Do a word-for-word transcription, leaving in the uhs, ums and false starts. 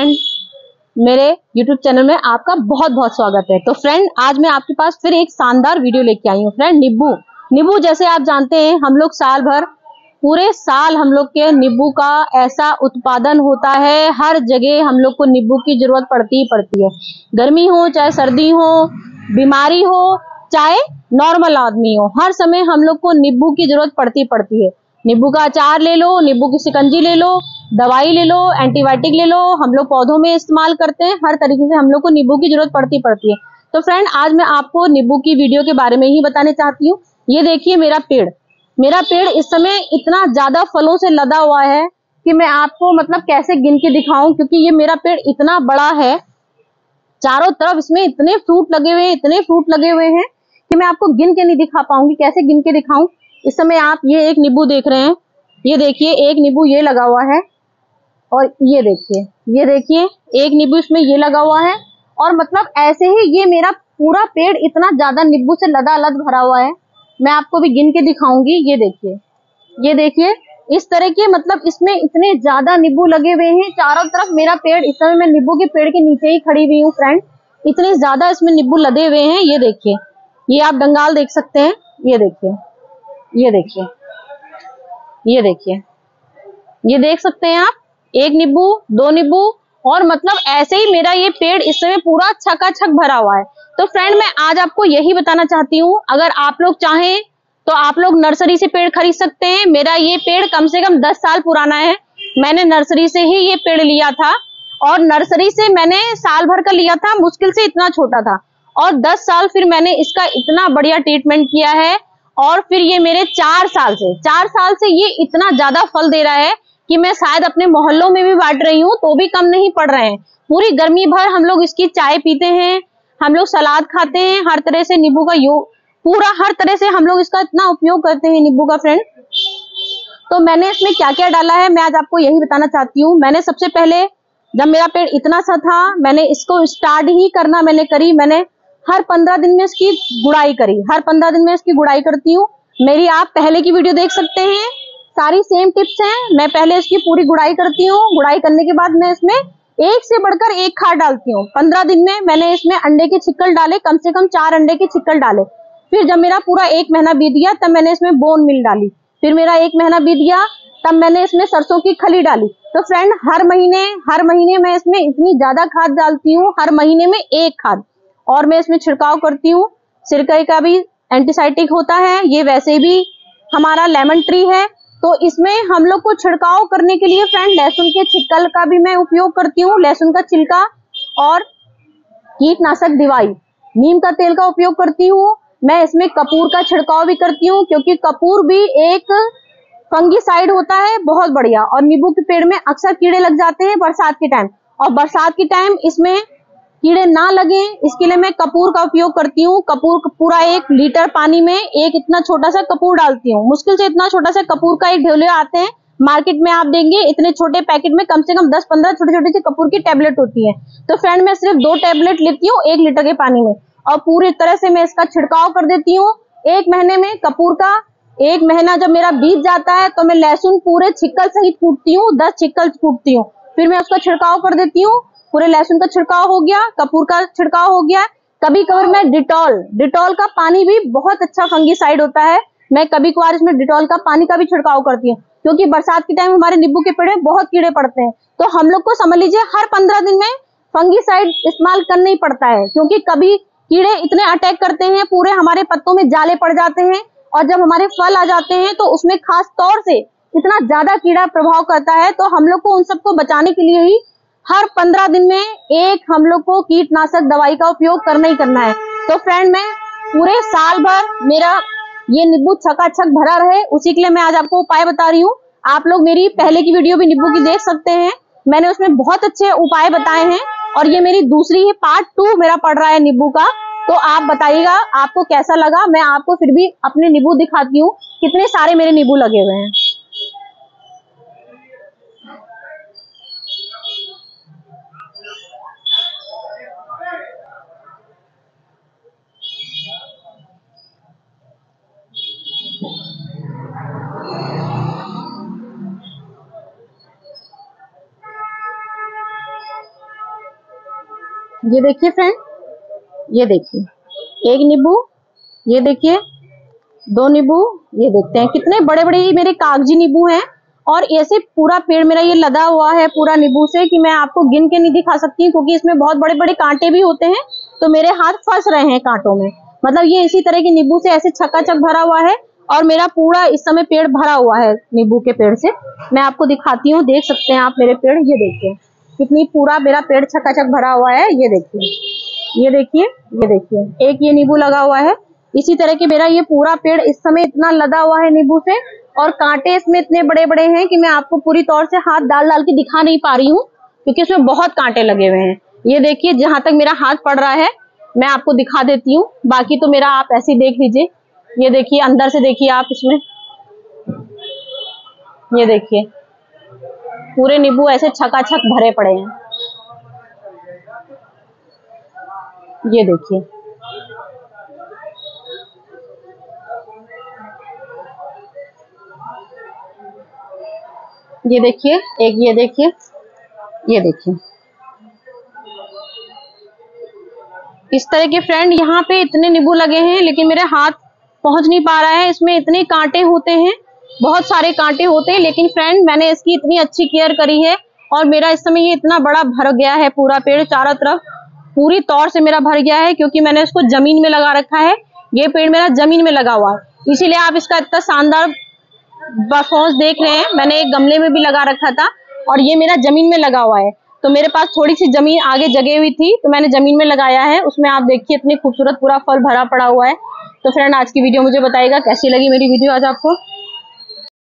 Friend, मेरे YouTube channel में आपका बहुत बहुत स्वागत है। तो फ्रेंड, आज मैं आपके पास फिर एक शानदार वीडियो लेके आई हूँ। फ्रेंड, नींबू नींबू जैसे आप जानते हैं, हम लोग साल भर पूरे साल हम लोग के नींबू का ऐसा उत्पादन होता है, हर जगह हम लोग को नींबू की जरूरत पड़ती ही पड़ती है। गर्मी हो चाहे सर्दी हो, बीमारी हो चाहे नॉर्मल आदमी हो, हर समय हम लोग को नींबू की जरूरत पड़ती पड़ती है। नींबू का अचार ले लो, नींबू की शिकंजी ले लो, दवाई ले लो, एंटीबायोटिक ले लो, हम लोग पौधों में इस्तेमाल करते हैं। हर तरीके से हम लोग को नींबू की जरूरत पड़ती पड़ती है। तो फ्रेंड, आज मैं आपको नींबू की वीडियो के बारे में ही बताने चाहती हूँ। ये देखिए मेरा पेड़ मेरा पेड़ इस समय इतना ज्यादा फलों से लदा हुआ है कि मैं आपको मतलब कैसे गिन के दिखाऊं, क्योंकि ये मेरा पेड़ इतना बड़ा है। चारों तरफ इसमें इतने फ्रूट लगे हुए हैं इतने फ्रूट लगे हुए हैं कि मैं आपको गिन के नहीं दिखा पाऊंगी। कैसे गिन के दिखाऊं? इस समय आप ये एक नींबू देख रहे हैं, ये देखिए एक नींबू ये लगा हुआ है, और ये देखिए ये देखिए एक नींबू इसमें ये लगा हुआ है। और मतलब ऐसे ही ये मेरा पूरा पेड़ इतना ज्यादा नींबू से लदालद भरा हुआ है। मैं आपको भी गिन के दिखाऊंगी। ये देखिए ये देखिए इस तरह के मतलब इसमें इतने ज्यादा नींबू लगे हुए हैं चारों तरफ। मेरा पेड़ इस समय मैं नींबू के पेड़ के नीचे ही खड़ी हुई हूँ फ्रेंड। इतने ज्यादा इसमें नींबू लदे हुए हैं। ये देखिए, ये आप डंगाल देख सकते हैं। ये देखिए ये देखिए ये देखिए ये देख सकते हैं आप, एक नींबू, दो नींबू, और मतलब ऐसे ही मेरा ये पेड़ इस समय पूरा छकाछक भरा हुआ है। तो फ्रेंड, मैं आज आपको यही बताना चाहती हूँ, अगर आप लोग चाहें तो आप लोग नर्सरी से पेड़ खरीद सकते हैं। मेरा ये पेड़ कम से कम दस साल पुराना है। मैंने नर्सरी से ही ये पेड़ लिया था, और नर्सरी से मैंने साल भर का लिया था, मुश्किल से इतना छोटा था, और दस साल फिर मैंने इसका इतना बढ़िया ट्रीटमेंट किया है। और फिर ये मेरे चार साल से चार साल से ये इतना ज्यादा फल दे रहा है कि मैं शायद अपने मोहल्लों में भी बांट रही हूँ तो भी कम नहीं पड़ रहे हैं। पूरी गर्मी भर हम लोग इसकी चाय पीते हैं, हम लोग सलाद खाते हैं, हर तरह से नींबू का योग पूरा हर तरह से हम लोग इसका इतना उपयोग करते हैं नींबू का। फ्रेंड, तो मैंने इसमें क्या क्या डाला है मैं आज आपको यही बताना चाहती हूँ। मैंने सबसे पहले, जब मेरा पेड़ इतना सा था, मैंने इसको स्टार्ट ही करना मैंने करी मैंने हर पंद्रह दिन में इसकी गुड़ाई करी। हर पंद्रह दिन में इसकी गुड़ाई करती हूँ। मेरी आप पहले की वीडियो देख सकते हैं, सारी सेम टिप्स हैं। मैं पहले इसकी पूरी गुड़ाई करती हूँ। गुड़ाई करने के बाद मैं इसमें एक से बढ़कर एक खाद डालती हूँ। पंद्रह दिन में मैंने इसमें अंडे के छिक्कल डाले, कम से कम चार अंडे के छिक्कल डाले। फिर जब मेरा पूरा एक महीना बीत गया तब मैंने इसमें बोन मिल डाली। फिर मेरा एक महीना बीत गया तब मैंने इसमें सरसों की खली डाली। तो फ्रेंड, हर महीने हर महीने मैं इसमें इतनी ज्यादा खाद डालती हूँ, हर महीने में एक खाद। और मैं इसमें छिड़काव करती हूँ। सिरकाई का भी एंटीसाइटिक होता है, ये वैसे भी हमारा लेमन ट्री है, तो इसमें हम लोग को छिड़काव करने के लिए फ्रेंड लहसुन के छिक्कल का भी मैं उपयोग करती हूँ। लहसुन का छिलका और कीटनाशक दवाई, नीम का तेल का उपयोग करती हूँ। मैं इसमें कपूर का छिड़काव भी करती हूँ, क्योंकि कपूर भी एक फंगीसाइड होता है बहुत बढ़िया। और नींबू के पेड़ में अक्सर कीड़े लग जाते हैं बरसात के टाइम, और बरसात के टाइम इसमें कीड़े ना लगे इसके लिए मैं कपूर का उपयोग करती हूँ। कपूर पूरा एक लीटर पानी में एक इतना छोटा सा कपूर डालती हूँ। मुश्किल से इतना छोटा सा कपूर का एक ढेले आते हैं मार्केट में, आप देंगे इतने छोटे पैकेट में कम से कम दस पंद्रह छोटे छोटे से कपूर की टेबलेट होती है। तो फ्रेंड, मैं सिर्फ दो टेबलेट लेती हूँ एक लीटर के पानी में, और पूरी तरह से मैं इसका छिड़काव कर देती हूँ। एक महीने में कपूर का एक महीना जब मेरा बीत जाता है तो मैं लहसुन पूरे छिक्कल सहित कूटती हूँ, दस छिक्कल कूटती हूँ। फिर मैं उसका छिड़काव कर देती हूँ। पूरे लहसुन का छिड़काव हो गया, कपूर का छिड़काव हो गया। कभी कभार मैं डिटॉल डिटॉल का पानी भी बहुत अच्छा फंगीसाइड होता है, मैं कभी कभार इसमें डिटॉल का पानी का भी छिड़काव करती हूँ, क्योंकि बरसात के टाइम हमारे नींबू के पेड़ में बहुत कीड़े पड़ते हैं। तो हम लोग को समझ लीजिए हर पंद्रह दिन में फंगीसाइड इस्तेमाल करना ही पड़ता है, क्योंकि कभी कीड़े इतने अटैक करते हैं, पूरे हमारे पत्तों में जाले पड़ जाते हैं, और जब हमारे फल आ जाते हैं तो उसमें खास तौर से इतना ज्यादा कीड़ा प्रभाव करता है। तो हम लोग को उन सबको बचाने के लिए ही हर पंद्रह दिन में एक हम लोग को कीटनाशक दवाई का उपयोग करना ही करना है। तो फ्रेंड, मैं पूरे साल भर मेरा ये नींबू छकाछक भरा रहे उसी के लिए मैं आज आपको उपाय बता रही हूँ। आप लोग मेरी पहले की वीडियो भी नींबू की देख सकते हैं, मैंने उसमें बहुत अच्छे उपाय बताए हैं, और ये मेरी दूसरी ही पार्ट टू मेरा पड़ रहा है नींबू का। तो आप बताइएगा आपको कैसा लगा। मैं आपको फिर भी अपने नींबू दिखाती हूँ, कितने सारे मेरे नींबू लगे हुए हैं। ये देखिए फ्रेंड, ये देखिए एक नींबू, ये देखिए दो नींबू, ये देखते हैं कितने बड़े बड़े ये मेरे कागजी नींबू हैं। और ऐसे पूरा पेड़ मेरा ये लदा हुआ है पूरा नींबू से कि मैं आपको गिन के नहीं दिखा सकती क्योंकि इसमें बहुत बड़े बड़े कांटे भी होते हैं, तो मेरे हाथ फंस रहे हैं कांटों में। मतलब ये इसी तरह के नींबू से ऐसे छक्काचक भरा हुआ है और मेरा पूरा इस समय पेड़ भरा हुआ है नींबू के पेड़ से। मैं आपको दिखाती हूँ, देख सकते हैं आप मेरे पेड़, ये देखिए कितनी पूरा मेरा पेड़ छक्काचक भरा हुआ है। ये देखिए, ये देखिए, ये देखिए एक ये नींबू लगा हुआ है। इसी तरह के मेरा ये पूरा पेड़ इस समय इतना लदा हुआ है नींबू से, और कांटे इसमें इतने बड़े बड़े हैं कि मैं आपको पूरी तौर से हाथ डाल डाल के दिखा नहीं पा रही हूँ क्योंकि इसमें बहुत कांटे लगे हुए हैं। ये देखिए जहां तक मेरा हाथ पड़ रहा है मैं आपको दिखा देती हूँ, बाकी तो मेरा आप ऐसे ही देख लीजिए। ये देखिए अंदर से देखिए आप इसमें, ये देखिए पूरे नींबू ऐसे छकाछक भरे पड़े हैं। ये देखिए, ये देखिए एक, ये देखिए, ये देखिए इस तरह के फ्रेंड यहाँ पे इतने नींबू लगे हैं लेकिन मेरे हाथ पहुंच नहीं पा रहा है। इसमें इतने कांटे होते हैं, बहुत सारे कांटे होते हैं, लेकिन फ्रेंड मैंने इसकी इतनी अच्छी केयर करी है और मेरा इस समय ये इतना बड़ा भर गया है पूरा पेड़, चारों तरफ पूरी तौर से मेरा भर गया है क्योंकि मैंने इसको जमीन में लगा रखा है। ये पेड़ मेरा जमीन में लगा हुआ है, इसीलिए आप इसका इतना शानदार बफौस देख रहे हैं। मैंने एक गमले में भी लगा रखा था और ये मेरा जमीन में लगा हुआ है, तो मेरे पास थोड़ी सी जमीन आगे जगह हुई थी तो मैंने जमीन में लगाया है। उसमें आप देखिए इतनी खूबसूरत पूरा फल भरा पड़ा हुआ है। तो फ्रेंड आज की वीडियो मुझे बताइएगा कैसी लगी मेरी वीडियो आज आपको।